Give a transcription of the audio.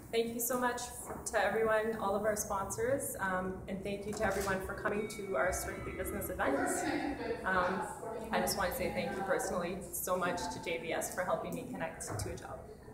Thank you so much to everyone, all of our sponsors, and thank you to everyone for coming to our Strictly Business events. I just want to say thank you personally so much to JVS for helping me connect to a job.